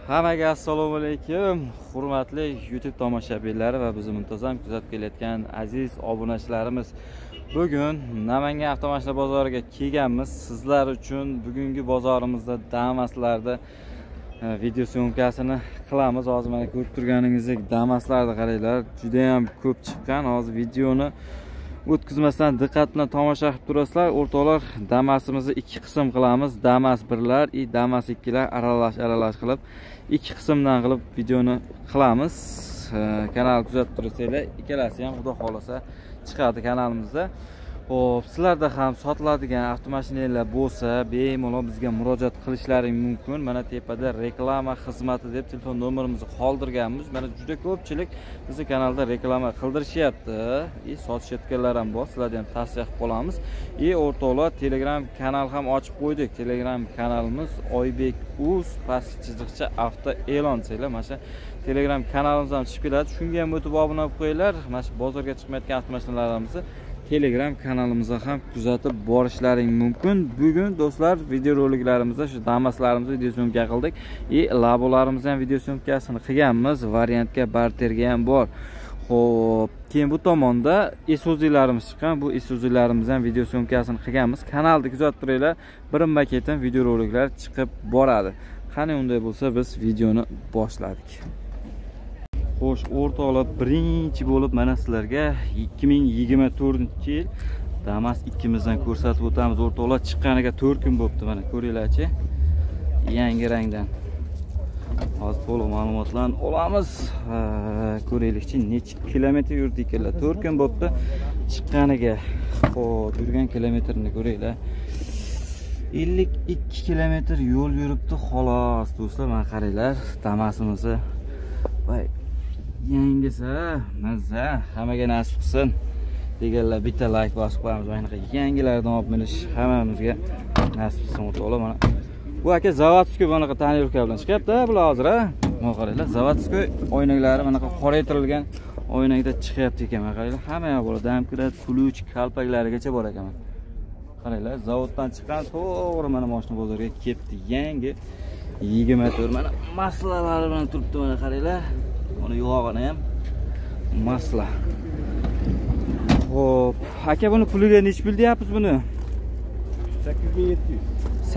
Hammaga assalomu alaykum, hurmatli YouTube tomoshabinlari va bizni muntazam kuzatib kelayotgan aziz obunachilarimiz. Bugun Namangan avtomashina bozoriga kelganmiz. Sizlar uchun bugungi bozorimizda Damas'larda video syomkasini qilamiz. Hozir mana ko'rib turganingizdek Damas'larni qaranglar, juda ham ko'p chiqqan. Hozir videoni o'tkazmasdan diqqat bilan tomosha qilib turasizlar. O'rtoqlar, Damas'imizni ikki qism qilamiz. Damas 1lar, Damas 2lar aralash qilib ikki qismdan qilib videoni qilamiz. Kanal kuzatib tursanglar, ikkalasi ham xudo xolasa chiqadi kanalimizda. Xo'p, sizlarda ham sotiladigan avtomashinalar bo'lsa, bemalol bizga murojaat qilishlaring mumkin. Mana tepada reklama xizmati deb telefon nomerimizni qoldirganmiz. Mana juda ko'pchilik bizning kanalda reklama qildirishyapti. Sotishayotganlar ham bor. Sizlarga ham tavsiya qilib qolamiz. O'rtoqlar, Telegram kanal ham ochib qo'ydik. Telegram kanalimiz Oybek.uz _ avto e'lon desanglar, mana shu Telegram kanalimiz ham chiqib keladi. Shunga ham o'tib obuna bo'lib qo'yinglar. Mana shu bozorga chiqmayotgan avtomashinalarimizni Telegram kanalimizda ham kuzatib borishlaring mumkin. Bugun do'stlar videoroliklarimizni shu Damas'larimizni video syomka qildik. Labolarimizni ham video syomkasini qilganmiz. Variantga barterga ham bor. Xo'p, keyin bu tomonda Isuzu'larimiz chiqqan. Bu Isuzu'larimizni ham video syomkasini qilganmiz. Kanalni kuzatib turinglar. Birinma-ketin videoroliklar chiqib boradi. Qani unday bo'lsa biz videoni boshladik. Xo'sh, o'rtoqlar, birinchi bo'lib mana sizlarga 2024-yil Damas 2mizdan ko'rsatib o'tamiz. O'rtoqlar, chiqqaniga 4 kun bo'libdi, mana ko'ringlarchi. Yangi rangdan. Hozir to'liq ma'lumotlarni olamiz. Ko'raylikchi, necha kilometr yurdik ekanlar. 4 kun bo'libdi chiqqaniga. Xo'p, yurgan kilometrini ko'ringlar. 52 kilometr yo'l yuribdi xolos. Do'stlar, mana qaranglar, Damas'imizni. Voy, yangisi mazza, hammaga nasib qilsin deganlar bitta like bosib qo'yamiz. Mana yangilardan olib minish hammamizga nasib qilsin. O'rtoqlar, mana bu aka zavodskiy bunaqa tonirovka bilan chiqyapti bular hozir, ha. Mana qaranglar, zavodskiy oynaklari mana qoraytirilgan oynakda chiqyapti ekan. Mana qaranglar, hamma yoq bor. Damkrat, ключ, kalpaklarigacha bor ekan. Qaranglar, zavoddan chiqqan to'g'ri mana mashina bozorga kelibdi. Yangi 24 mana maslalar bilan turibdi. Mana qaranglar. Buni yog'ini ham masla. Xo'p, aka buni puliga nech pul deyapsiz buni? 8700.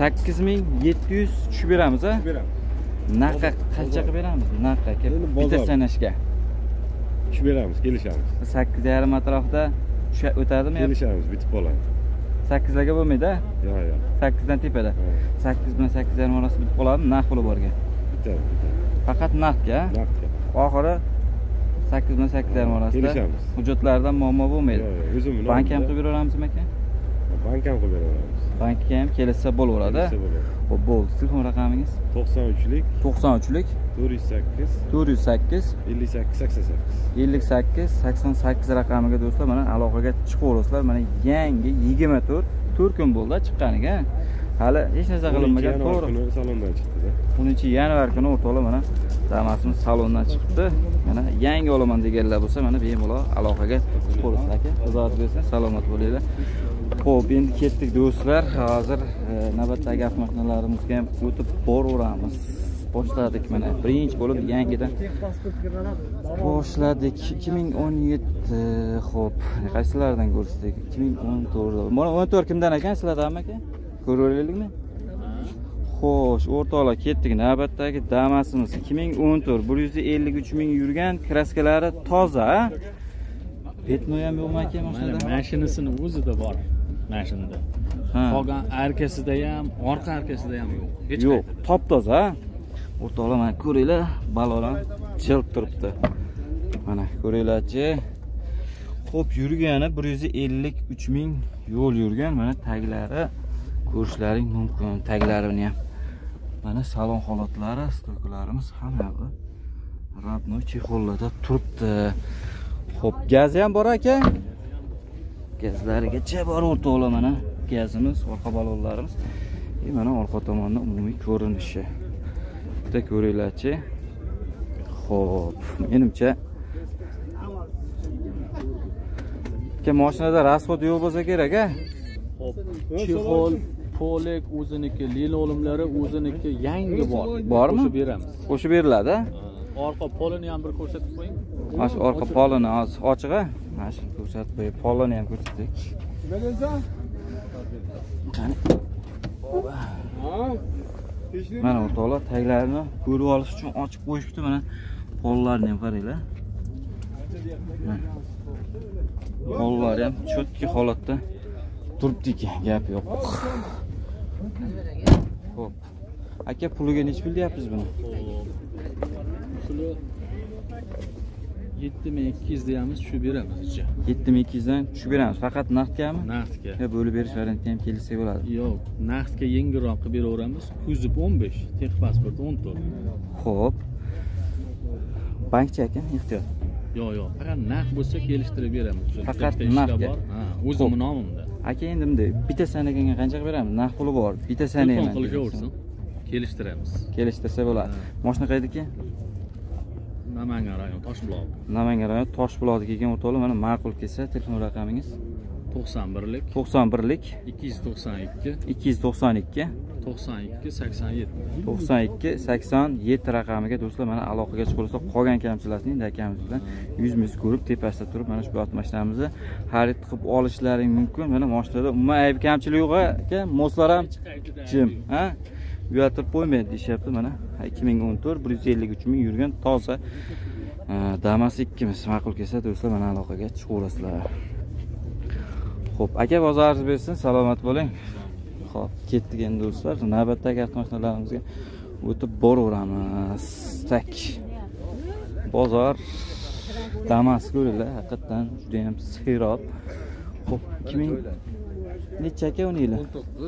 8700 tushib beramiz, ha? Beramiz. Naqa qancha qilib beramiz? Naqa aka bitta sanashga. Tushib beramiz, kelishamiz. 8,5 atrofida o'tadimi? Kelishamiz, bitib qoladi. 8 larga bo'lmaydi, ha? Yo'q. 8 dan tepada. 8 bilan 8,5 orasida bitib qoladi, naq puli borga. Bitadi. Faqat naqdga? Naqdga. Oxiri 8 bilan 8,5 orasida. Kelishamiz. Hujjatlardan muammo bo'lmaydi. Yo'q, o'zim bilan. Bank ham qilib beramizmi aka? Bank ham qilib beramiz. Bankga ham kelsa bo'laveradi. Xo'p, bo'ldi. Telefon raqamingiz? 93lik 93lik 408 408 58 88. 58 88 raqamiga do'stlar mana aloqaga chiqaverasizlar. Mana yangi 24 kun bo'ldi chiqqaniga. Hali hech narsa qilinmagan, to'g'ri. Salondan chiqdi-da. 10-yanvar kuni o'rtoqlar mana Damas'imiz salondan chiqdi. Mana yangi olaman deganlar bo'lsa, mana bemalol aloqaga chiqaverasizlar aka. Xudo bersin, salomat bo'linglar. Xo'p, endi ketdik do'stlar. Hozir navbatdagi avtomashinalarimizni ham o'tib boraveramiz. Boshladik mana. Birinchi bo'lib yangidan boshladik. 2017. Xo'p, qaysilardan ko'rsak? 2014. Mana 14 kimdan ekan sizlardanmi aka? Ko'raveraylikmi? Xo'sh, o'rtoqlar, ketdik. Navbatdagi Damas'imiz 2014 153 ming yurgan, kraskalari toza. Petnoy ham yo'qmi aka mashinada? Mashinasini o'zida bor. Mashinada. Qolgan arkasida ham, orqa arkasida ham yo'q. Hech yo'q, top-toza. O'rtoqlar, mana ko'ringlar, balolar chilib turibdi. Mana ko'ringlarchi. Xo'p, yurgani 153 ming yo'l yurgan. Mana taglari ko'rishlaring mumkin. Taglarini ham. Mana salon holatlari, stoykalarimiz hamma yo'q. Radnoy chexollarda turibdi. Xo'p, gazi ham bor aka. Gazlarigacha bor o'rtoqlar, mana gazimiz, orqa balonlarimiz. Mana orqa tomonda umumiy ko'rinishi. Bitta ko'ringlarchi. Xo'p, menimcha mashinada rasxod yo'q bo'lsa kerak, a? Chexol, Polik o'ziniki, linoleumlari o'ziniki yangi bor. Bormi? Qo'shib beramiz. Qo'shib beriladi. Orqa polini ham bir ko'rsatib qo'ying. Mana shu orqa polini hozir ochiq-a? Mana shu ko'rsatib qo'yib, polini ham ko'rsatdik. Mana o'rtoqlar taglarini ko'rib olish uchun ochib qo'yishibdi. Mana pollarni ham qaranglar. Pollar ham chotki holatda turibdi ekan, gap yo'q. Xo'p. Aka puliga nech pul deyapsiz buni? Puli 7200 deyamiz, tushib beramiz. 7200 dan tushib beramiz. Faqat naqdgami? Naqdga. Bo'lib berish varianti ham kelsa bo'ladi. Yo'q, naqdga yengilroq qilib beraveramiz. Kuzib 15, texpasport 14. Xo'p. Bankcha aka, ehtiyot. Yo'q, faqat naqd bo'lsa kelishtirib beramiz. Faqat naqdga. Ha, o'zimning nomimda. Aka endi bunday bitta sanaga qancha beramiz? Naqd puli bor. Bitta sanaga Telefon qilishaversin. Kelishtiramiz. Kelishtirsa bo'ladi. Mashina qaydiki? Namangan rayon Toshbuloq. Namangan rayon Toshbuloqda kelgan o'rtoqlar, mana ma'qul kelsa telefon raqamingiz 91lik 91lik 292 292 92 87. 92 87 raqamiga do'stlar mana aloqaga chiqolsa qolgan kamchilarning akamiz bilan yuzimiz ko'rib tepasida turib mana shu mashinamizni xarid qilib olishlaring mumkin. Mana mashinada umuman ayb kamchilik yo'q aka, moslar ham jim, ha? Uyatib qo'ymaydi deyapti. Mana 2014 153 ming yurgan toza Damas 2 miz ma'qul kelsa do'stlar mana aloqaga chiqaverasizlar. Xo'p, aka bozoringiz bersin, salomat bo'ling. Xo'p, ketdik endi do'stlar. Navbatdagi avtomashinalarimizga o'tib boraveramiz. Tak. Bozor Damas ko'ringlar, haqiqatan juda ham serob. Xo'p, 2000 necha aka uni yili?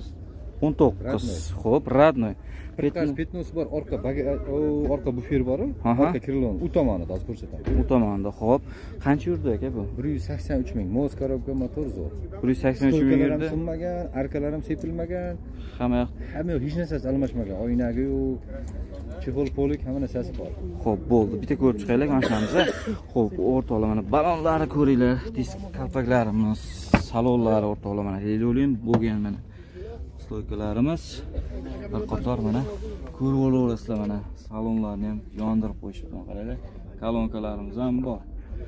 19. Xo'p, radnoy. Petnos bor, orqa bufer bor, orqa krilon. U tomonida hozir ko'rsataman. U tomonda. Xo'p, qancha yurdi aka bu? 183 ming. Moz korobka motor zo'r. 183 ming yurdi. Sinmagan, arkalar ham sepilmagan. Hamma yoq hech narsasi almashmagan. Oynagi-yu, chexol polik hamma narsasi bor. Xo'p, bo'ldi. Bitta ko'rib chiqaylik mashinamizni. Xo'p, o'rtoqlar mana balonlari ko'ringlar, disk kalpaklarimiz, salonlari o'rtoqlar mana linoleum bo'lgan mana. Stoykalarimiz bir qator mana ko'rib olaverasizlar mana salonlarni ham yondirib qo'yishibdi qaranglar. Kolonkalarimiz ham bor.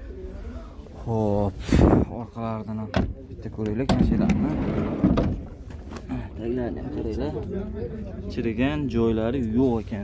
Xo'p, orqalaridan ham bitta ko'raylik mashinalarni. Taglarni ham qaranglar. Chirigan joylari yo'q ekan.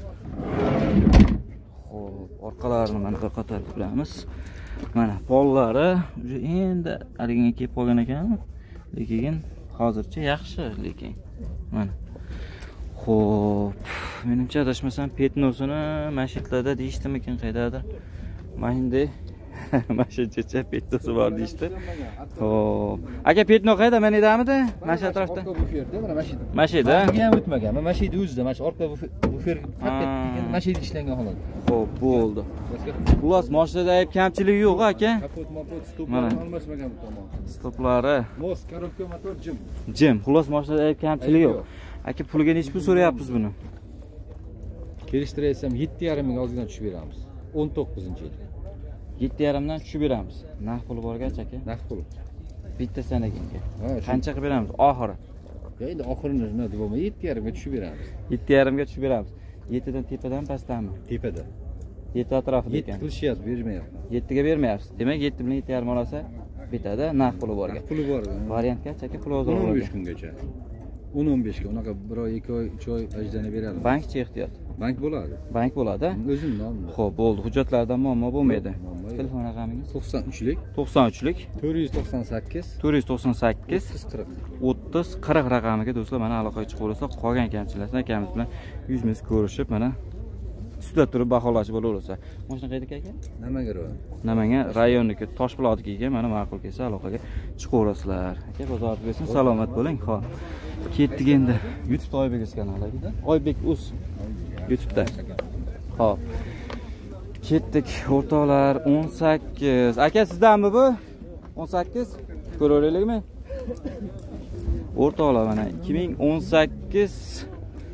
Xo'p, orqalarini mana bir qator ko'ramiz. Mana pollari endi haligiga kelib qolgan ekan, lekin hozircha yaxshi lekin. Mana. Xo'p, menimcha adashmasam petnosini mashitlarda deyishdimikin qaydadir. Mashinde mashincha petnosi bor deyishdi. Xo'p. Aka petno qayda? Men edamidi? Mashin atrofda. Orqa buferda, mana mashina. Mashida? Menga ham o'tmagan. Men mashina o'zida, mana shu orqa bufer faqat mashina ishlangan holat. Xo'p, bo'ldi. Xullas, mashinada ayb kamchilik yo'q aka. Kapot, stoplar almashmagan bu tomon. Stoplari. Moz korobka motor jim. Jim. Xullas, mashinada ayb kamchilik yo'q. Aka puliga nech pul so'rayapsiz buni? Kelishtirsam 7,5 ming ozgina tushib beramiz. 19-yil. 7,5 dan tushib beramiz. Naqd puli borgach aka. Naqd pul. Bitta sanaga. Ha, qancha qilib beramiz oxiri? Endi oxirini nima deyapman, 7,5 ga tushib beramiz. 7,5 ga tushib beramiz. 7 dan tepadan pastdanmi? Tepada. 7 atrofida ekan. 7 qilishyapti, bermayapman. 7 ga bermayapsiz. Demak 7 bilan 7,5 olsa bitadi, naqd puli borga. Puli bor. Variantga aka pul hozir 15 kungacha. 10-15 ga, unaqa 1 oy, 2 oy, 3 oy ajdani beradi. Bankchi ehtiyot. Bank bo'ladi. Bank bo'ladi. O'zim nomim. Xo'p, bo'ldi. Hujjatlardan muammo bo'lmaydi. Telefon raqamingiz? 93lik 93lik 498 498 3040. 3040 raqamiga do'stlar mana aloqaga chiqib olsa, qolgan kamchilarni akamiz bilan yuzimiz ko'rishib mana ustida turib baholashib bo'laversa. Mashina qayerda aka? Namangan rayon. Namangan rayonniki Toshbuloqdagi mana ma'qul kelsa aloqaga chiqaverasizlar. Aka bozoringiz bersin, salomat bo'ling. Xo'p. Ketdik endi. YouTube Oybek kanaliga. Oybek Uz YouTube'da. Xo'p. Ketdik o'rtoqlar 18. Aka sizdanmi bu? 18? Ko'raveraylikmi? O'rtoqlar mana 2018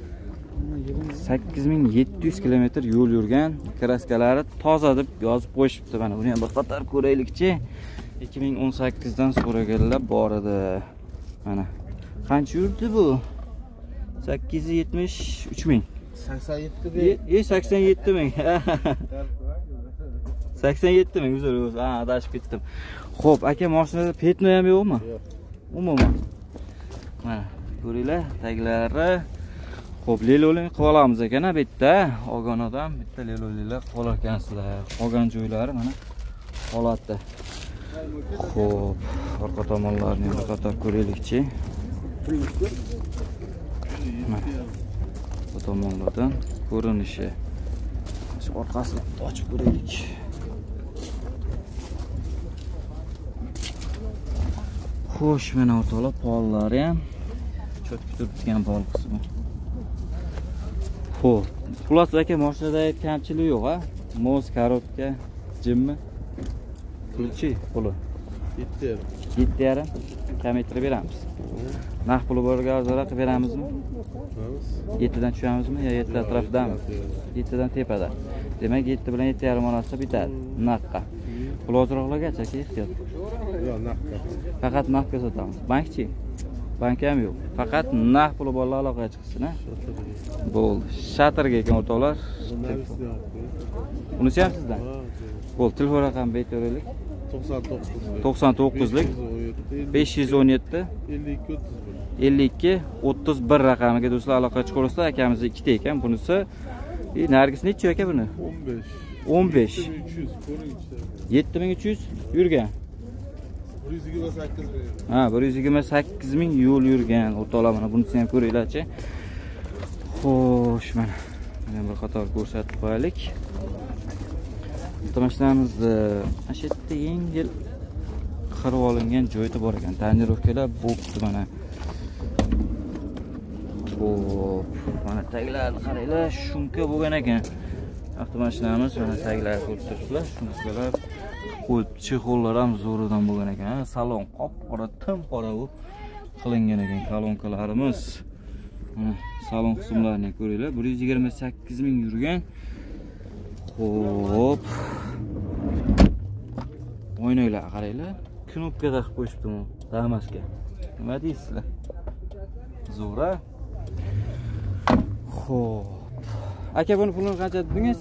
8700 kilometr yo'l yurgan, kraskalari toza deb yozib qo'yishibdi. Mana buni ham bir qator ko'raylikchi. 2018 dan so'raganlar bor edi. Mana qancha yurdi bu? 873 ming. 87 87 ming. 87 ming uzr. Ha, adashib ketdim. Xo'p, aka mashinada petno ham yo'qmi? Yo'q. Umuman. Mana, ko'ringlar, taglari. Xo'p, leloling qilib olamiz ekan, bu yerda. Olgan odam bitta lelolinglar qilib olar ekansizlar. Qolgan joylari mana holatda. Xo'p, orqa tomonlarini bir qator ko'raylikchi. Bu tomonlardan ko'rinishi. Shu orqasini ochib ko'raylik. Xo'sh, mana o'rtoqlar, pollari ham cho'tib turibgan pol qismi. Xo'p, xullas aka, mashinada kamchilik yo'q, ha? Moz, korobka, jimmi? Pulchi puli 7,5 kamaytirib beramiz. Naq puli borga arzora qilib beramizmi? 7 dan tushamizmi yo 7 atrofidami? 7 dan tepada. Demak 7 bilan 7,5 orasida bitadi. Naqqa. Pul ozroqlargacha ehtiyot. Yo'q, naqd. Faqat naqdga sotamiz. Bankchi? Bank ham yo'q. Faqat naq puli borlar aloqaga chiqsin, ha? Bo'ldi. Shatrga ekan o'rtoqlar. Unisi ham sizdan? Bo'ldi, telefon raqamini aytaylik. 99lik 517 52 31 raqamiga do'stlar aloqaga chiqaverasizlar. Akamiz ikkita ekan. Bunisi Nargis necha aka buni? 15. 7300 yurgan. 128 ming. Ha, 128 ming yo'l yurgan. O'rtoqlar, mana bunisi ham ko'ringlarchi. Xo'sh, mana bir qator ko'rsatib qo'yaylik. Avtomashinamizni shu yerda yengil qirib olingan joyda bor ekan. Tonirovkalar bo'pti mana. Xo'p, mana taglarni qaranglar, shunka bo'lgan ekan. Avtomashinamiz mana taglarni ko'rib turibsizlar. Shunkalar qo'yib, chexollar ham zo'ridan bo'lgan ekan. Salon qop-qora, tim-qora bo'lib qilingan ekan kolonkalarimiz. Mana salon qismlarini ko'ringlar. 128 ming yurgan. Xo'p. O'ynaylar, qaranglar. Knopka taqib qo'yishibdimi? Damasga. Nima deysizlar? Zo'ra. Xo'p. Aka, buni pulini qancha dedingiz?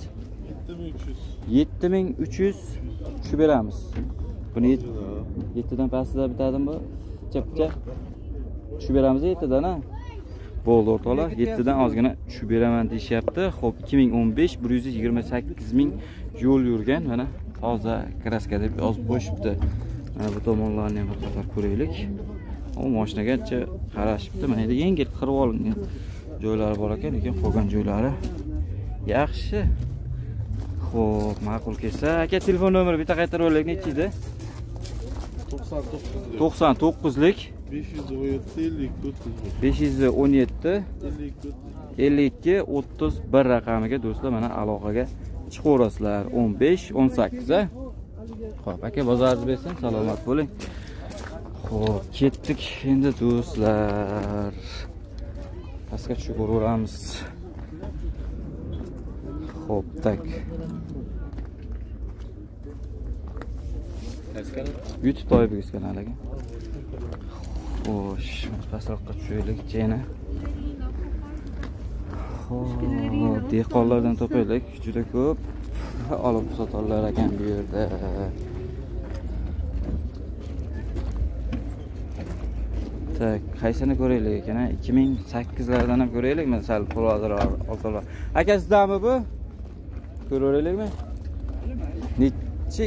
7300 shu beramiz. Buni 7 dan pastda bitadimi bu? Chapcha. Shu beramiz 7 dan, ha? Bo'ldi o'rtoqlar, 7 dan ozgina tushib beraman deyapti. Xo'p, 2015 128 ming yo'l yurgan, mana toza kraska deb yozib qo'yishibdi. Mana bu tomonlarni ham bir qator ko'raylik. U mashinagacha qarashibdi. Mana endi yengil qirib olingan joylari bor ekan, lekin qolgan joylari yaxshi. Xo'p, ma'qul kelsa, aka telefon nomeri bitta qaytarib olaylik, necha edi? 99lik 517 52 31 raqamiga do'stlar mana aloqaga chiqaverasizlar. 15 18 ha. Xo'p, aka bozoringiz bersin, salomat bo'ling. Xo'p, ketdik endi do'stlar. Pastga tushib ko'raveramiz. Xo'p, tak. YouTube to'yibingiz kanaliga. Xo'sh, pastroqqa tushaylik yana. Xo'p, dehqonlardan topaylik, juda ko'p olib sotorlar ekan bu yerda. Tak, qaysini ko'raylik ekan? 2008lardan ham ko'raylik, masalan, pulozlar olsalar. Aka, sizdanmi bu? Ko'raveraylikmi? Necha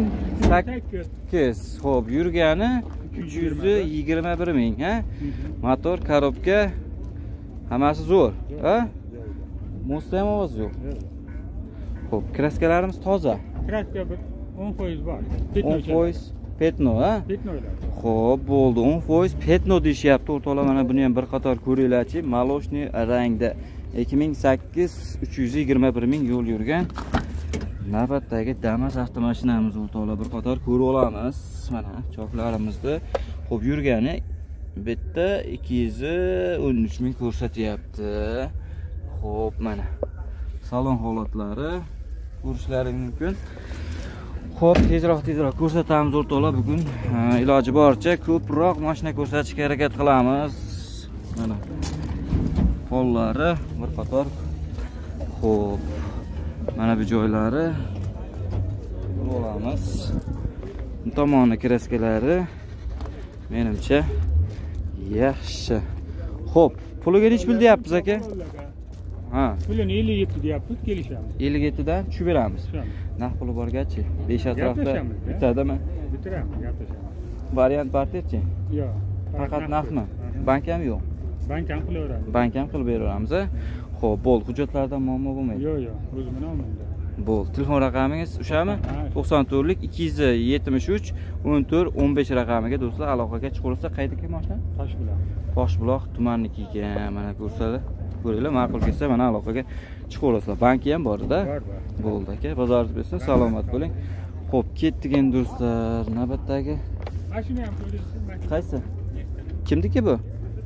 2008. Xo'p, yurgani 321 ming, ha? Motor, korobka hammasi zo'r, ha? Mo'sta ham ovoz yo'q. Xo'p, kraskalarimiz toza. Kraska 10% bor. 10% petno, ha? Petnolar. Xo'p, bo'ldi. 10% petno deyapti. O'rtoqlar, mana buni ham bir qator ko'ringlarchi. Maloshni rangda 2008 321 ming yo'l yurgan. Navbatdagi Damas avtomashinamiz o'rtoqlar bir qator ko'rib olamiz. Mana choklarimizni xo'p yurgani bitta 213 ming ko'rsatyapti. Xo'p, mana salon holatlari ko'rishlaring mumkin. Xo'p, tezroq ko'rsatamiz o'rtoqlar. Bugun iloji boricha ko'proq mashina ko'rsatishga harakat qilamiz. Mana Pollari bir qator. Xo'p. Mana bu joylari olamiz. Bu tomoni kraskalari menimcha yaxshi. Xo'p, puliga nech pul deyapsiz aka? Ha. Pulini 57 deyapmiz, kelishamiz. 57 dan tushib beramiz. Naq puli borgachi 5 atrofda bitadimi? Bitiramiz, gaplashamiz. Variant barterchi? Yo'q. Faqat naqdmi? Bank ham yo'q. Bank ham qilaveramiz. Bank ham qilib beramiz. Xo'p, bo'ldi. Hujjatlardan muammo bo'lmaydi. Yo'q, o'zimni olmaydi. Bo'ldi. Telefon raqamingiz o'shami? 94lik 273 14 15 raqamiga do'stlar aloqaga chiqolsa qaydagi mashina? Toshbuloq. Toshbuloq tumaniki ekan. Mana ko'rsatadi. Ko'ringlar, ma'qul kelsa mana aloqaga chiqolsa. Banki ham bor-da. Bor. Bo'ldi aka. Bozoringiz bo'lsin, salomat bo'ling. Xo'p, ketdik endi do'stlar. Navbatdagi Mashina ham ko'rishsiz. qaysi? Kimniki bu?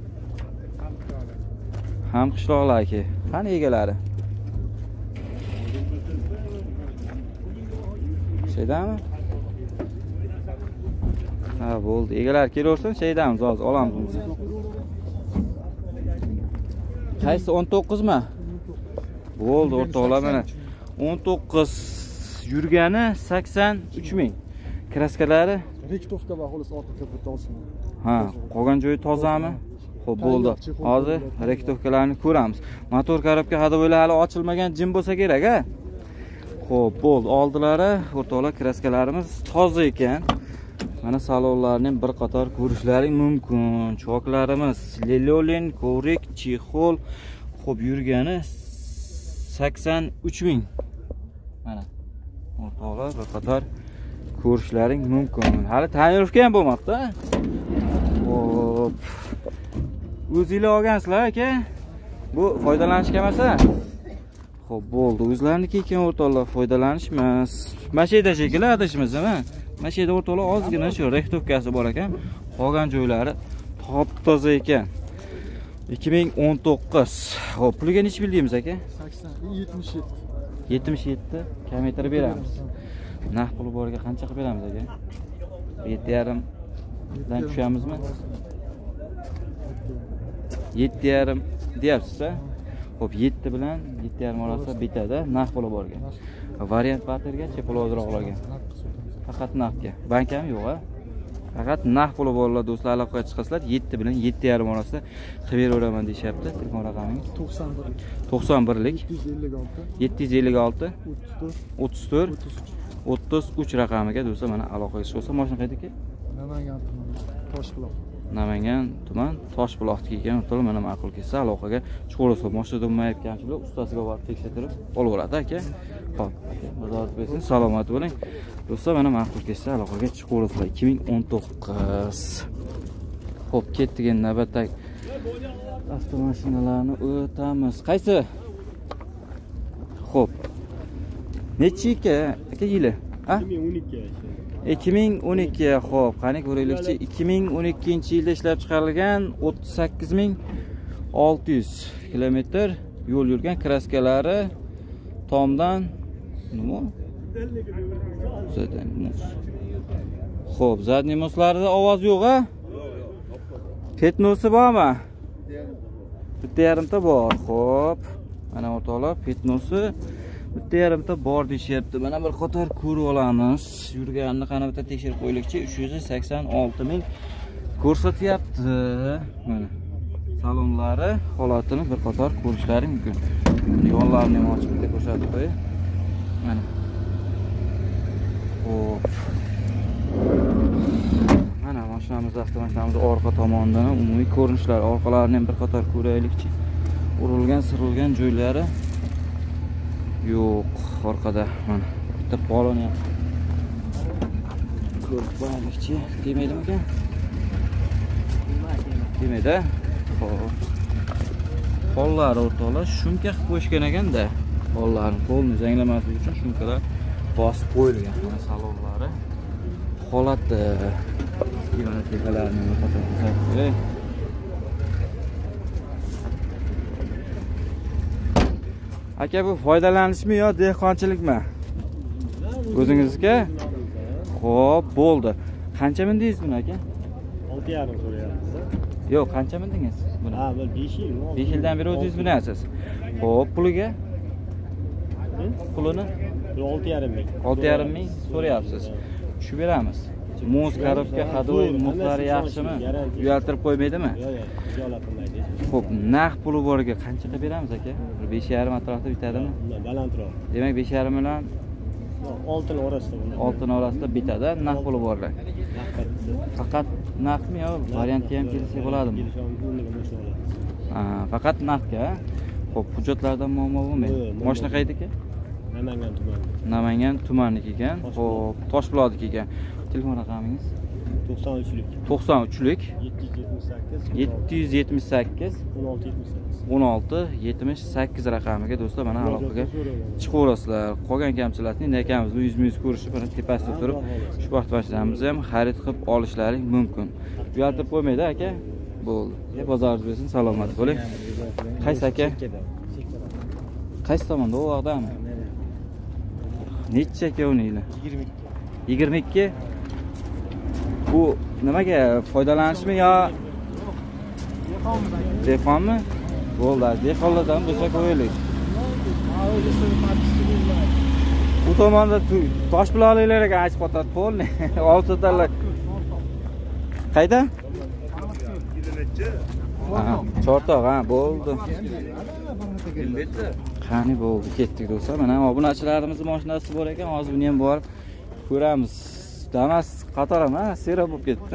Ham qishloqlarki. Qani egalari? Shaydami? Ha, bo'ldi. Egalar kelaversin, shaydamiz, hozir olamiz. Qaysi 19 mi? Bo'ldi, o'rtoqlar mana 19 yurgani 83 ming. Kraskalari Rektovka va xolos orqa kapot olsin. ha, qolgan joyi tozami? Xo'p, bo'ldi. Hozir rektovkalarni ko'ramiz. Motor korobka hadovoylar hali ochilmagan jim bo'lsa kerak, a? Xo'p, bo'ldi. Oldilari, o'rtoqlar, kraskalarimiz toza ekan. Mana salonlarning bir qator ko'rishlaring mumkin. Choklarimiz lelolin, kovrik, chexol. Xo'p, yurgani 83 ming. Mana o'rtoqlar, bir qator ko'rishlaring mumkin. Hali tonirovka ham bo'lmoqda. Xo'p. O'zinglar olgansizlar aka. Bu foydalanishga emas-a? Xo'p, bo'ldi. O'zlariniki ekan o'rtoqlar, foydalanish emas. Mashina shekilli adashmasam-a? Mashina o'rtoqlar ozgina shu rektovkasi bor ekan. Qolgan joylari top-toza ekan. 2019. Xo'p, puliga nech bildingiz aka? 77. 77 kilometr beramiz. Naq puli borga qancha qilib beramiz aka? 7,5 dan tushamizmi? 7,5 deyapsiz-a? Xo'p, 7 bilan 7,5 orasida bitadi, naq puli borga. Variant bartergacha pul ozroq olgan. Faqat naqdga. Bank ham yo'q-a? Faqat naq puli borlar do'stlar, aloqaga chiqasizlar 7 bilan 7,5 orasida qilib beraveraman deyapti. Telefon raqamingiz 91lik 756 34 33 raqamiga do'stlar mana aloqaga chiqsa, mashina qaydaki? Namangan tumani, Toshbuloq. Namangan tuman Toshbuloqdagi ekan, o'rtoqlar, mana ma'qul kelsa aloqaga chiqolsa, mashina bo'lmayotganchilar ustasiga borib tekshirib olaveradi aka. Xo'p, bozoringiz bo'lsin, salomat bo'ling. Do'stlar, mana ma'qul kelsa aloqaga chiqolsa 2019. Xo'p, ketdik endi navbatdagi avtomashinalarni o'tamiz. Qaysi? Xo'p. Nechi aka yili? Ha? 2012. Xo'p, qani ko'raylikchi. 2012-yilda ishlab chiqarilgan 38600 kilometr yo'l yurgan, kraskalari tomdan nima? Zadniy. Xo'p, zadniy moslarida ovoz yo'q-a? Petnosi bormi? Bitta yarimta bor. Xo'p, mana o'rtoqlar, petnosi bitta yarimta bor deyapti. Mana bir qator ko'rib olamiz. Yurganini qana bitta tekshirib qo'ylikchi, 386 ming ko'rsatyapti. Mana salonlari holatini bir qator ko'rishlaring mumkin. Yo'llarni ham ochib bitta ko'rsatib qo'y. Mana. Xo'p. Mana mashinamiz, avtomashinamiz orqa tomonidan umumiy ko'rinishlar, orqalarini ham bir qator ko'raylikchi. Urilgan, sirilgan joylari yo'q orqada. Mana bitta poloni ham ko'rib qo'yaylikchi. Demaydimi ekan? Demaydi. Xo'p. Qo'llari o'rtoqlar shumka qilib qo'yishgan ekan-da. Qo'llarni qo'lni zanglamaslik uchun shumkalar bosib qo'yilgan. Mana salonlari holati mana tepalarini fotografiya. Aka, bu foydalanishmi yo dehqonchilikmi? O'zingizga? Xo'p, bo'ldi. Qancha mindingiz buni aka? 6,5 so'rayapmiz. Yo'q, qancha bildingiz buni? Ha, bir 5 yil. 5 yildan beri o'zingiz bilyapsiz. Xo'p, puliga? Pulini 6,5 ming. 6,5 ming so'rayapsiz. Tushib beramiz. Muz, korobka, hadoy, muxlari yaxshimi? Uyaltirib qo'ymaydimi? Yo'q, ijola qilmaydi. Xo'p, naq puli boriga qancha qilib beramiz aka? 5,5 atrofida bitadimi? Balandroq. Demak 5,5 million Oltin orasida buni. oltin orasida bitadi, naq puli borlar. Faqat naqmi yo, variantga ham kelsa bo'ladimi? Ha, faqat naqga. Xo'p, hujjatlardan muammo bo'lmaydi. Mashina qaydiki? Namangan tumani. Namangan tumaniki ekan. Xo'p, Toshbulodniki ekan. Telefon raqamingiz? 93lik. 93lik 778 778 1678. 1678 raqamiga do'stlar mana aloqaga chiqaverasizlar. Qolgan kamchilikni akamiz yuz ko'rishib, mana tepasida turib, shu vaqt boshlanamiz ham xarid qilib olishlaring mumkin. Uyaltirib qo'ymaydi aka. Bo'ldi. Bozoringiz bo'lsin, salomat bo'ling. Qaysi aka? Qaysi tomonda? U yoqdami? Necha aka uninglar? 22. Bu nimaga foydalanishmi yo dehqonmi? Bo'ldi, dehqonlardan bo'lsa qo'yaylik. U tomonda Toshbulodliklarga aytib qo'yadi, qo'lni. Oltidalar. Qayda? Ha, Chortoq, ha, bo'ldi. Qani bo'ldi, ketdik do'stlar. Mana obunachilarimizning mashinasi bor ekan, hozir buni ham borib ko'ramiz. Damas qator ham, ha, sera bo'lib ketdi.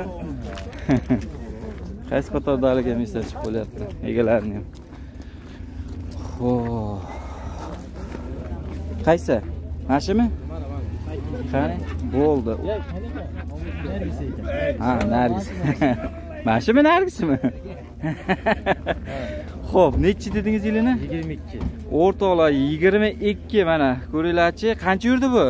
Qaysi qatordaligini ham esdan chiqib qolyapti, egalarini ham. Xo'p. Qaysi? Mashimi? Qani? Bo'ldi. Ha, Nargis. Mashimi Nargismi? Xo'p, nechi dedingiz yilini? 22. O'rtoqlar 22 mana. Ko'ringlarchi, qancha yurdi bu?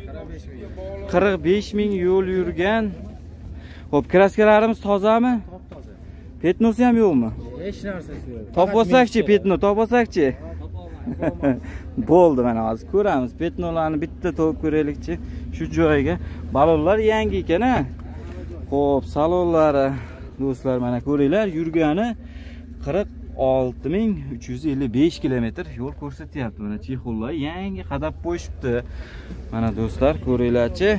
45 ming yo'l yurgan. Xo'p, kraskalarimiz tozami? Petnosi ham yo'qmi? Hech narsasi yo'q. Topolsakchi, petno topolsakchi. Bo'ldi, mana hozir ko'ramiz. Petnolarni bitta topib ko'raylikchi. Shu joyiga balonlar yangi ekan-a. Xo'p, salonlari do'stlar mana ko'ringlar, yurgani 46355 kilometr yo'l ko'rsatyapti. Mana chexollar yangi qadab qo'yishibdi. Mana do'stlar ko'ringlarchi.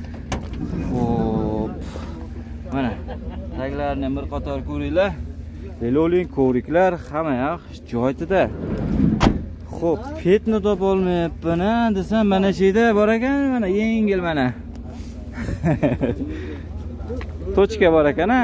Xo'p. Mana taglarni bir qator ko'ringlar. Veloling, ko'riklar hamma yoq joyida. Xo'p, petni topa olmayapman desam, mana shu yerda bor ekan, mana yengil mana. Tochka bor ekan-a.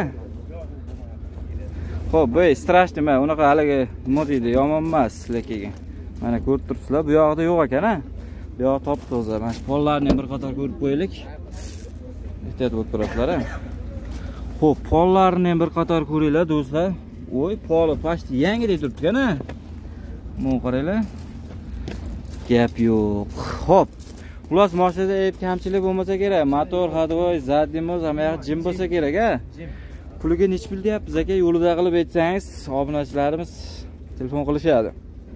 Xo'p, bu strashni mana unaqa haligi nima deydi, yomon emas lekin. Mana ko'rib turibsizlar, bu yoqda yo'q ekan-a. Bu yoq top-toza. Mana shu pollarni bir qator ko'rib qo'yaylik. Ehtiyot bo'lib turasizlar-a. Xo'p, pollarni bir qator ko'ringlar do'stlar. Voy, poli pashti yangi deb turibdi-kan-a. Mana qaranglar. Gap yo'q. Xo'p. Xullas mashinada ayb kamchilik bo'lmasa kerak. Motor, hadvoy, zaddimiz hamma yoq jim bo'lsa kerak-a. Puliga nech pul deyapmiz aka? Yo'lida qilib aytsangiz, obunachilarimiz telefon qilishadi.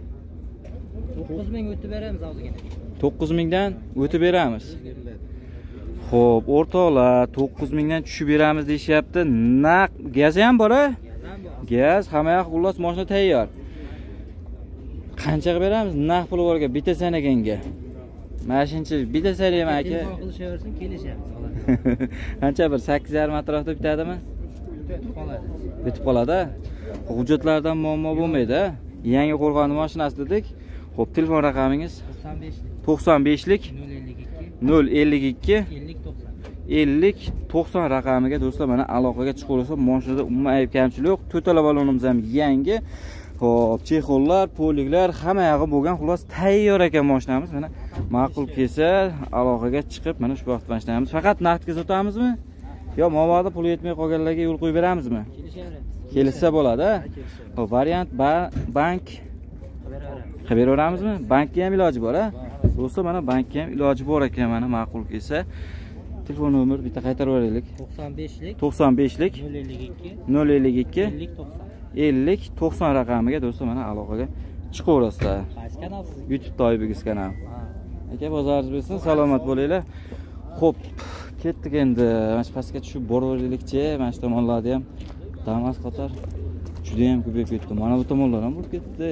9 ming o'tib beramiz hozirgina. 9 mingdan o'tib beramiz. Xo'p, o'rtoqlar 9 mingdan tushib beramiz deyapti. Naq gazi ham bor-a? Gaz, hamma yoq xullas mashina tayyor. Qancha qilib beramiz? Naq puli borga bitta sanaganga. Mana shuncha bitta sanayman aka. Telefon qilishaversin, kelishamiz. Qancha bir 8,5 atrofida bitadimi? Bitib qoladi. Hujjatlardan muammo bo'lmaydi. Yangi qo'rg'on mashinasi dedik. Xo'p, telefon raqamingiz? 95lik 052 50 90 raqamiga do'stlar mana aloqaga chiqaversa, mashinada umuman ayb kamchilik yo'q. To'tala balonimiz ham yangi. Xo'p, chexollar, poliklar hamma yog'i bo'lgan, xullas tayyor ekan mashinamiz. Mana ma'qul kelsa aloqaga chiqib, mana shu vaqt boshlaymiz. Faqat naqdga sotamizmi? Yo, mobodo pul yetmay qolganlarga yo'l qo'yib beramizmi? Kelishsa bo'ladi. Xo'p, variant bank qilib beraveramizmi? Bankka ham iloji bor-a? Do'stlar, mana bankka ham iloji bor ekan, mana ma'qul kelsa. Telefon nomer bitta qaytarib beraylik. 95lik 052 50 90 raqamiga do'stlar mana aloqaga chiqaverasizlar. Qaysi kanal siz? YouTube Toybigiz kanali. Aka, bozoringiz bo'lsin, salomat bo'linglar. Xo'p, ketdik endi. Mana shu pastga tushib boraveraylikchi. Mana shu tomonlarda ham Damas qator juda ham ko'payib ketdi. Mana bu tomonlar ham bo'lib ketdi.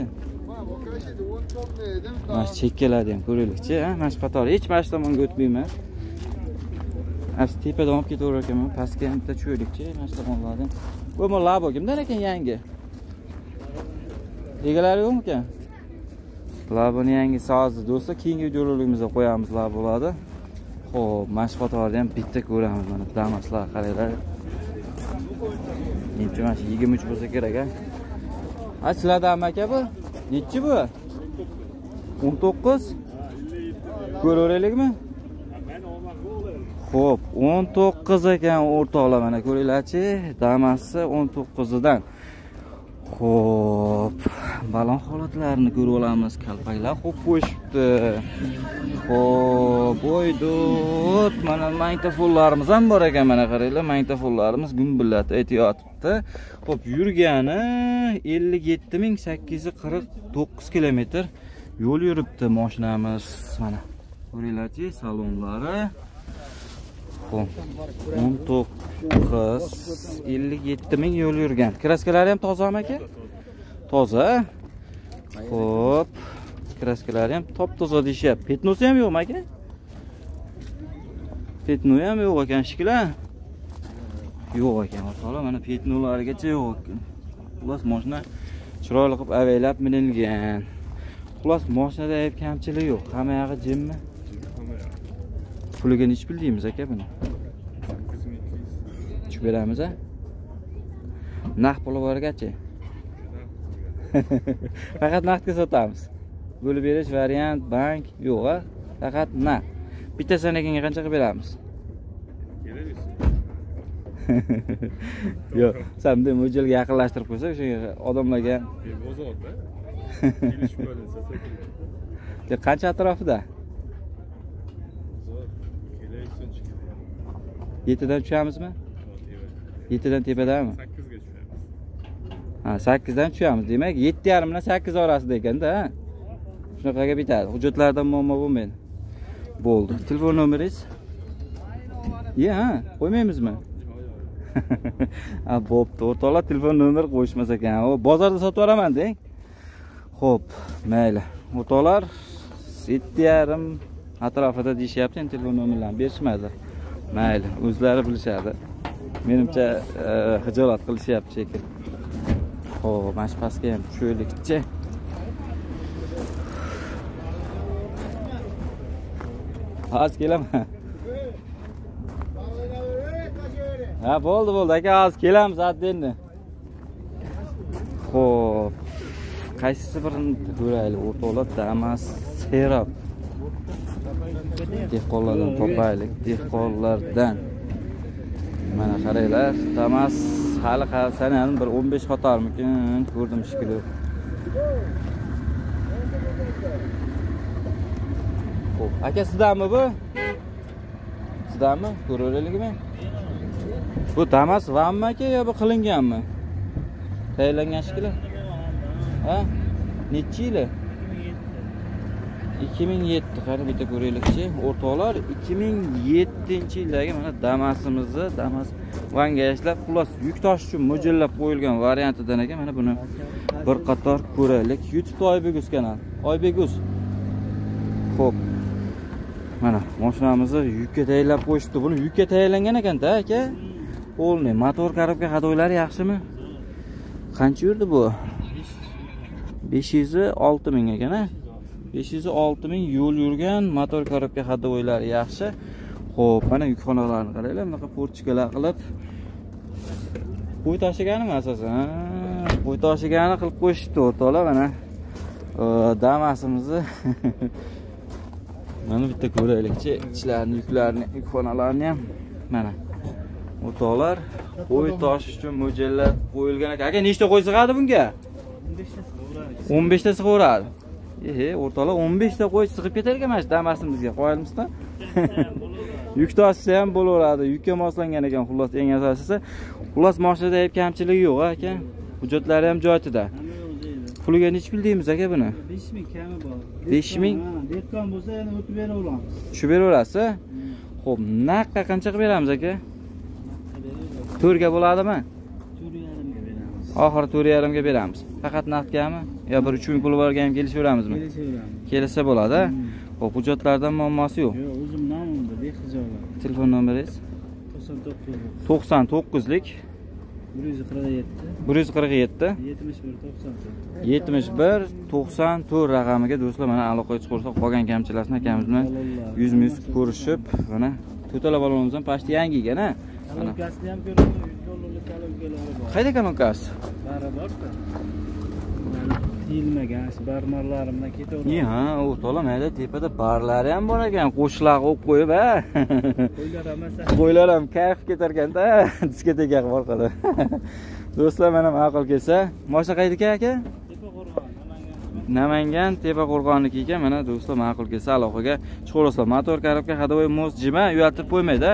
Mana chekkalarni ham ko'raylikchi, ha? Mana shu qator hech mana shu tomonga o'tmayman. Asli tepadan olib ketaverar ekanman, pastga ham bitta tushaylikchi, mana shu tomonlarni. Bu labo kimdan ekan yangi? Egalari yo'qmi ekan? Laboni yangi sozi do'stlar, keyingi videolarimizda qo'yamiz labolarni. Xo'p, mana shu qatorni ham bitta ko'ramiz. Mana Damaslar qaranglar. Menimcha mana shu 23 bo'lsa kerak, ha. Ha, sizlardan aka bu? Nechi bu? 19. Ko'raveraylikmi? Xo'p, 19 ekan o'rtoqlar, mana ko'ringlarchi, Damasni 19 dan. Xo'p, balon holatlarini ko'rib olamiz. Kalpaklar xo'p qo'yishibdi. Xo'p, bo'ydut. Mana magnitofonlarimiz ham bor ekan, mana qaranglar, magnitofonlarimiz gumbillatib aytayotibdi. Xo'p, yurgani 57849 kilometr yo'l yuribdi mashinamiz. Mana ko'ringlarchi, salonlari. Xo'p, 19 57 ming yo'l yurgan. Kraskalari ham tozami aka? Toza. Xo'p, kraskalari ham top-toza deyapti. Petnosi ham yo'qmi aka? Petnosi ham yo'q ekan shiklar. Yo'q ekan, o'rtoqlar, mana petnolarigacha yo'q ekan. Xullas, mashina chiroyli qilib avaylab minilgan. Xullas, mashinada hech kamchilik yo'q. Hamma yog'i jimmi? Puliga nech bildingiz aka buni? Tushib beramiz, ha? Naqd puli borgachi? Faqat naqdga sotamiz. Bo'lib berish variant, bank yo'q, ha? Faqat naqd. Bittasini ekanga qancha qilib beramiz? Yo'q, sen bunday mo'ljalga yaqinlashtirib qo'ysa, o'sha odamlarga bozorda kelishib qo'yilsa kerak. Qancha atrofida? 7dan tushamizmi? 7dan tepadami? 8 ga tushamiz. Ha, 8 dan tushamiz. Demak, 7,5 bilan 8 orasida ekanda, ha? Shunaqaga bitadi. Hujjatlardan muammo bo'lmaydi. Bo'ldi. Telefon nomeringiz? Ha, qo'ymaymizmi? Ha, bo'pti. O'rtoqlar telefon nomer qo'yishmas ekan. O, bozorda sotib olaman deng. Xo'p, mayli. O'rtoqlar 7,5 atrofida deyishyapti, endi telefon nomerlarini berishmadi. Mayli, o'zlari bilishadi. Menimcha xijolat qilishyapti shekil. Xo'p, mana shu pastga ham tushaylikchi. Hozir kelaman. Ha, bo'ldi, aka, hozir kelamiz endi. Xo'p, qaysisi birini ko'raylik, o'rtoqlar? Damas Serap. Dehqonlardan topaylik, dehqonlardan. Mana qaranglar, Damas hali sanani bir 15 xotarmikin, ko'rdim shekilli. Xo'p, aka sizdanmi bu? Sizdanmi? Ko'raveraylikmi? Bu Damas vanmi aka yo bu qilinganmi? Tayyorlangan shekilli. Ha? Necha yili? 2007, qani bitta ko'raylikchi. O'rtoqlar, 2007-yildagi mana Damasimizni, Damas vanga ishlab, xullas yuk tashish uchun mo'ljallab qo'yilgan variantidan ekan. Mana buni bir qator ko'raylik. YouTube'da Oybeguz kanal. Oybeguz. Xo'p. Mana mashinamizni yukka tayyorlab qo'yishdi. Buni yukka tayyorlangan ekan-da, aka. O'lni, motor korobka hadoylari yaxshimi? Qancha yurdi bu? 506 ming ekan, ha? 506 ming yo'l yurgan, motor korobka hadoylari yaxshi. Xo'p, mana yukxonalarni qaranglar, bunaqa portchikalar qilib qo'y tashiganmi asosan? Qo'y tashigani qilib qo'yishdi o'rtoqlar, mana Damasimizni mana bitta ko'raylikchi, ichlarni, yuklarni, yukxonalarni ham mana o'rtoqlar qo'y tashish uchun mo'ljallab qo'yilgan ekan. Aka, nechta qo'y sig'adi bunga? 15 ta sig'averadi. O'rtoqlar 15 ta qo'y sig'ib ketar ekan mana shu Damasimizga. Qo'yilmisizmi? Yuk tashisa ham bo'laveradi. Yukka moslangan ekan, xullas eng asosiysi. Xullas mashinada hech kamchilik yo'q, aka. Hujjatlari ham joyida. Puliga nech bildingiz aka buni? 5000 kami bor. 5000? Dehqon bo'lsa yana o'tib beraveramiz. Tushib beraverasiz? Xo'p, naqqa qancha qilib beramiz aka? 4 ga bo'ladimi? 4,5 Oxiri 4,5 ga beramiz. Faqat naqdgami? Yo bir 3000 pul borga ham kelishaveramizmi? Kelishaveramiz. Kelsa bo'ladi. Xo'p, hujjatlardan muammosi yo'q. Yo'q, o'zim nomimda bexijolat. Telefon nomeringiz? 99lik 147 71 94 raqamiga do'stlar mana aloqaga chiqarsak qolgan kamchilarni akamiz bilan yuzma-yuz ko'rishib, mana to'tala balonimiz ham pashti yangi ekan, ha. Mana. Kalonkasini ham ko'raman, $100 kalonkalar. Qayda kalonkasi? Baraborda. Tiyilmagan, barmarlarimdan ketaveradi. Ha, o'rtoqlar, mayda tepada barlari ham bor ekan, qo'shlar qo'yib qo'yib, ha. Qo'ylar amasa. Qo'ylar ham kayf ketar ekan-da, diskoteka qilib orqada. Do'stlar, mana ma'qul kelsa, mashina qayda ekan aka? Namangan Tepa Qo'rg'onniki ekan. Mana do'stlar, ma'qul kelsa aloqaga chiqaverasizlar. Motor korobka hadovoy most jima, uyaltirib qo'ymaydi-a.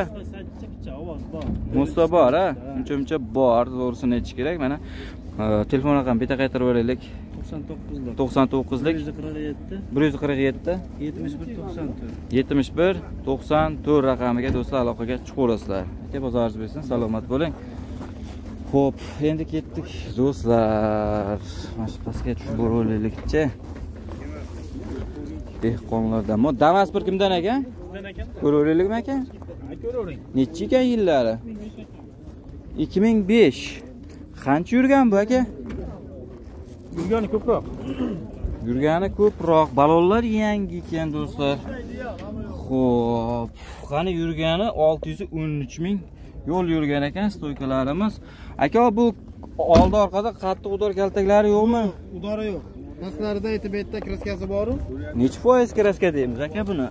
Mosto bor, ha? Uncha bor, to'g'risini aytish kerak. Mana telefon raqami bitta qaytarib beraylik. 99lik 147 71 94 raqamiga do'stlar aloqaga chiqaverasizlar. Aka, bozoringiz bersin, salomat bo'ling. Xo'p, endi ketdik do'stlar. Mana shu pastga tushib boraylikchi. Dehqonlardan. Mo Damas bir kimdan ekan? Bizdan ekan. Ko'raveralikmi aka? Ko'ravering. Necha ekan yillari? 2005. Qancha yurgan bu aka? Yurgani ko'proq. Yurgani ko'proq. Balonlar yangi ekan do'stlar. Xo'p, qani yurgani 613 ming yo'l yurgan ekan stoykalarimiz. Aka, bu oldi orqada qattiq udor kaltaklari yo'qmi? Udori yo'q. Pastlarida aytib kraskasi bor-ku. Necha foiz kraska deymiz aka buni?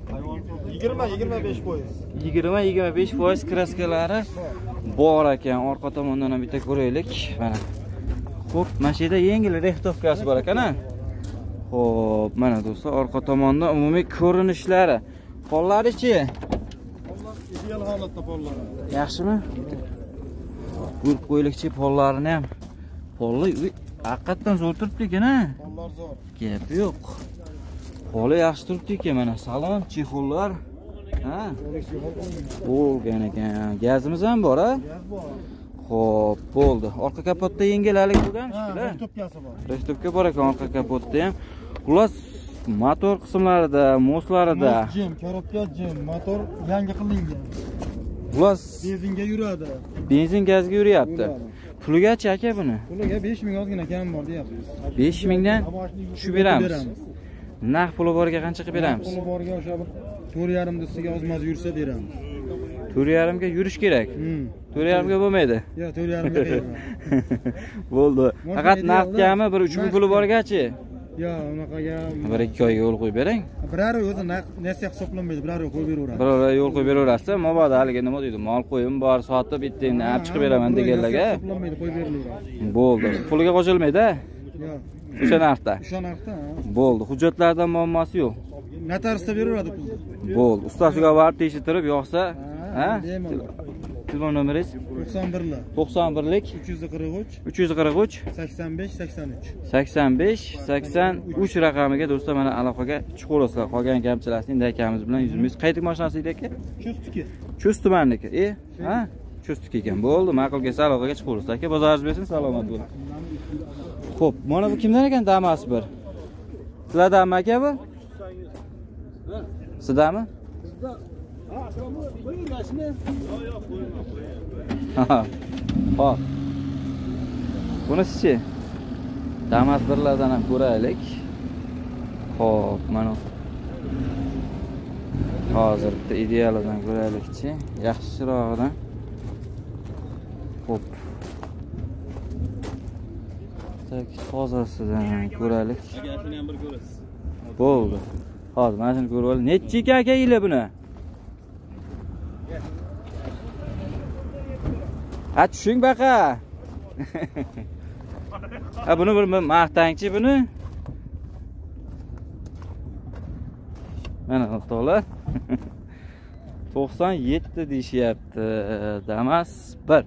20-25%. 20-25% kraskalari bor ekan. Orqa tomondan ham bitta ko'raylik. Mana. Xo'p, mashina yengil rextovkasi bor ekan-a? Xo'p, mana do'stlar, orqa tomonda umumiy ko'rinishlari. Pollari-chi? Pollar ideal holatda pollar. Yaxshimi? Ko'rib qo'ylikchi pollarini ham. Pollar haqiqatan zo'r turibdi ekan-a? Pollar zo'r. Gap yo'q. Poli yaxshi turibdi ekan, mana salon, chexollar. Ha? Bo'lgan ekan. Gazimiz ham bor, ha? Gaz bor. Xo'p, bo'ldi. Orqa kapotda yengilalik bo'lgan shekilli. Rextovkasi bor. Rextovka bor ekan orqa kapotda ham. Xullas, motor qismlarida, mostlarida. Jim, korobka jim, motor yangi qilingan. Xullas, Benzinga yuradi. benzin gazga yuryapti. Puligachi aka buni? Puliga 5000 ozgina kam bor deyapmiz. 5000 dan tushib beramiz. Naq puli borga qancha qilib beramiz? Puli borga o'sha 4,5 ustiga ozmaz yursa beramiz. 4,5 ga yurish kerak. 4,5 ga bo'lmaydi. Yo'q, 4,5 ga kerak. Bo'ldi. Faqat naqdgami bir 3000 puli borgachi? Yo'q, unaqaga 1-2 oyga yo'l qo'yib bering. Birari o'zi nasiya hisoblanmaydi, birari qo'yib beraveradi. Birora yo'l qo'yib beraverasiz. Mabodo haligi nima deydi? Mol qo'yim bor, sotib bittadan olib chiqib beraman deganlarga. Hisoblanmaydi, qo'yib berilaveradi. Bo'ldi. Puliga qo'shilmaydi-a? Yo'q. O'sha narxda. O'sha narxda. Bo'ldi. Hujjatlardan muammosi yo'q. Notariusda beraveradi pulni. Bo'ldi. Ustasiga borib tekshirtirib, yo'qsa, ha? Telefon nomeringiz? 91lik 343 85 83 raqamiga do'stlar mana aloqaga chiqaverasizlar. Qolgan kamchilarni endi akamiz bilan yuzimiz. Qaytik mashinasi edi aka? Chust tumanniki. Ha? Chust ekan. Bo'ldi, ma'qul kelsa aloqaga chiqaverasiz. Aka, bozoringiz bersin, salomat bo'ling. Xo'p, mana bu kimdan ekan Damas bir? Sizlardanmi aka bu? Sizdami? Hop. Bunisi-chi? Damas birlardan ham ko'raylik. Hop, mana. Hozir bitta idealidan ko'raylikchi. Yaxshirog'idan. Hop. Tak, tozasidan ko'raylik. Shuni ham bir ko'rasiz. Bo'ldi. Hozir mana shuni ko'rib oling. Necha ekan aka yili buni? Ha, tushing baqa. Ha, buni bir maqtangchi buni. Mana o'rtoqlar. 97 deyishyapti. Damas 1.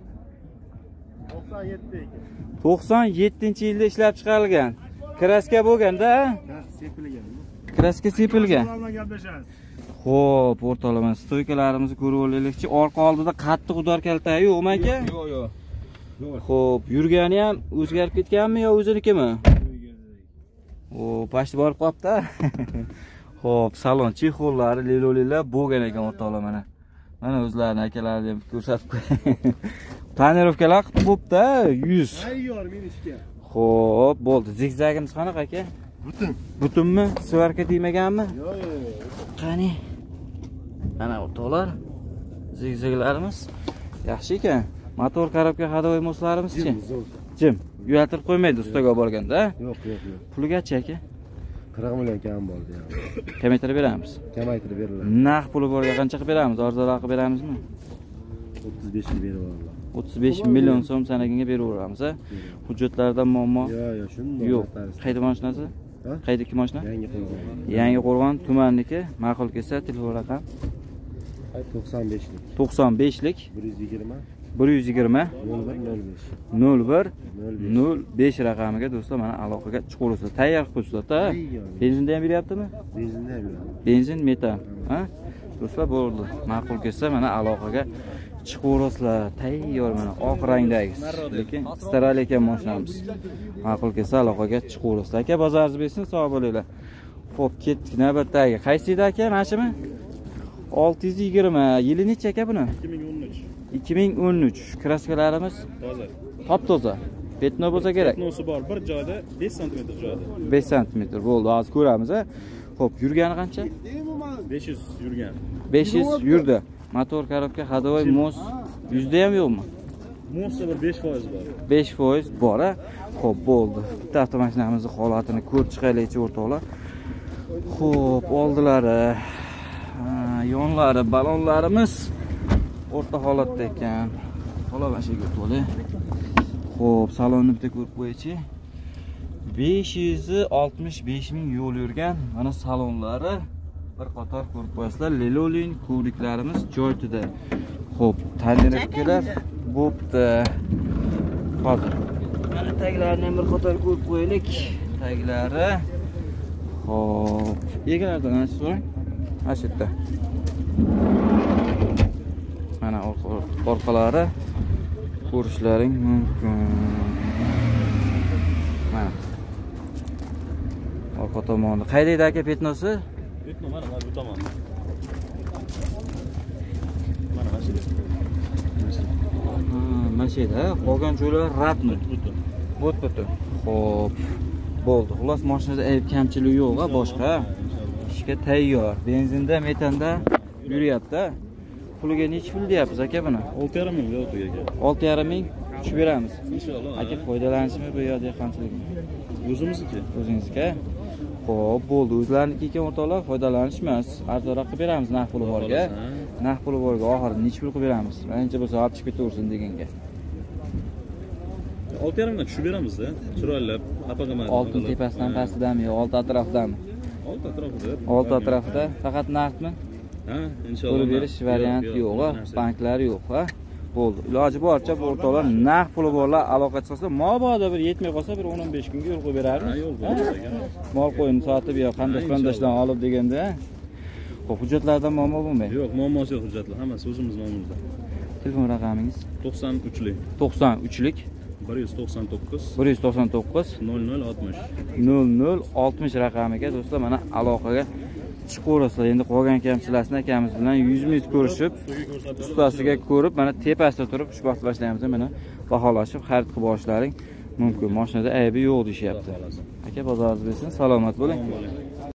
97 ekan. 97-yilda ishlab chiqarilgan. Kraska bo'lganda, Sepilgan. kraska sepilgan. Bilan gaplashamiz. Xo'p, o'rtoqlar, stoykalarimizni ko'rib olaylikchi. Orqa oldida qattiq udor kalta yo'qmi aka? Yo'q. Xo'p, yurgani ham o'zgarib ketganmi yo o'zinikimi? O, pashti borib qopti. Xo'p, salon chexollari, lelolilar bo'lgan ekan o'rtoqlar mana. Mana o'zlarini akalarini ham ko'rsatib qo'ying. Tonirovkalar qilib bo'pti, 100. Tayyor menishga. Xo'p, bo'ldi. Zigzagimiz qanaqa aka? Butun. Butunmi? Svarka tegmaganmi? Yo'q. Qani? Mana o'rtoqlar, zigzaglarimiz yaxshi ekan. Motor korobka hadovoy moslarimiz-chi? Jim. Uyaltirib qo'ymaydi ustaga borganda. Yo'q. Puligachi aka? 40 million kam bo'ldi. Kamaytirib beramiz. Kamaytirib beriladi. Naq puli borga qancha qilib beramiz? Arzonroq qilib beramizmi? 35 ga berib yuborlar. 35 million so'm sanaginga beraveramiz, a? Hujjatlardan muammo? Yo'q, shunday. Yo'q. Qayda mashinasi? Qayda ikki mashina? Yangi qo'ygan. Yangiqo'rg'on tumanniki, ma'qul kelsa telefon raqam 95lik. 95lik 120 120 01 05 raqamiga do'stlar mana aloqaga chiqaverasiz. Tayyor qilib qo'yishdi-da. Benzinda ham beryaptimi? Benzinda ham beradi. Benzin, metan, ha? Do'stlar bo'ldi. Ma'qul kelsa mana aloqaga chiqaverasizlar. Tayyor mana oq rangdagi. Lekin staral ekan mashinamiz. Ma'qul kelsa aloqaga chiqaverasizlar. Aka bozoringiz bersin, sog' bo'linglar. Xo'p, ketdik navbatdagi. Qaysida aka, mashina? 620. Yili necha aka buni? 2013. Kraskalarimiz Toza. top-toza. Petno bo'lsa kerak. Petnosi bor, bir joyda 5 sm joyda. 5 sm bo'ldi. Hozir ko'ramiz, a. Xo'p, yurgani qancha? 500 yurgan. 500 yurdi. Motor korobka hadovoy mos 100 da ham yo'qmi? Mosda bir 5% bor. 5% bor, a. Xo'p, bo'ldi. Bitta avtomashinamizning holatini ko'rib chiqaylikchi o'rtoqlar. Xo'p, oldilari, yonlari, balonlarimiz o'rta holatda ekan. Xo'p, mashiga to'la. Xo'p, salonni bitta ko'rib qo'ychi. 565 ming yo'l yurgan. Mana salonlari bir qator ko'rib qo'yasizlar. Lelolin ko'riklarimiz joyida. Xo'p, tonirovkalar bo'pti. Hozir mana taglarini ham bir qator ko'rib qo'yaylik. Taglari. Xo'p, egalardan ana so'rang. Mana shu yerda. Mana orqalari ko'rishlaring mumkin. Mana orqa tomoni. Qaydaydi aka petnosi? Petno mana bu tomonda. Mana mashina. Mashina, qolgan joylar radmi? Butun. Butun. Xo'p, bo'ldi. Xullas mashinada ayb kamchiligi yo'q-a, boshqa. Ishga tayyor. Benzinda, metanda yuryapti. Puliga necha pul deyapsiz aka buni? 6,5 ming yo'q aka. 6,5 ming tushib beramiz. Inshaalloh. Aka foydalanishmi bu yo dehqonchilikmi? O'zimizniki. O'zingizga. Xo'p, bo'ldi. O'zlariniki ekan o'rtoqlar, foydalanishmas. Arzonroq qilib beramiz naq puli borga. Naq puli borga oxiri necha pul qilib beramiz? Menimcha bo'lsa olib chiqib ketaversin deganga. 6,5 mingdan tushib beramizda. Chiroylab, apag'ama. Oltin tepasidan pastidami yo olti atrofidami? Olti atrofida. Olti atrofida faqat naqdmi? Ha, inshaalloh. Pul berish variant yo'q, banklar yo'q, ha. Bo'ldi. Iloji boricha bu o'rtoqlar naq puli borlar aloqa chiqsa, mabodo bir yetmay qolsa bir 10-15 kunga yo'l qo'yib berarmiz. Ha, yo'l qo'yib. Mol qo'yini sotib yo qandosh-qandashdan olib deganda. Xo'p, hujjatlardan muammo bo'lmaydi. Yo'q, muammosi yo'q hujjatlar. Hammasi o'zimiz nomimizda. Telefon raqamingiz? 93lik 93lik 199 199 0060. 0060 raqamiga do'stlar mana aloqaga chiqaverasizlar. Endi qolgan kamchilasini akamiz bilan yuzma-yuz ko'rishib, ustasiga ko'rib, mana tepasida turib shu vaqt boshlaymiz. Mana baholashib xarid qilib olishlaring mumkin. Mashinada aybi yo'q deyapti. Aka, bozoringiz bersin, salomat bo'ling.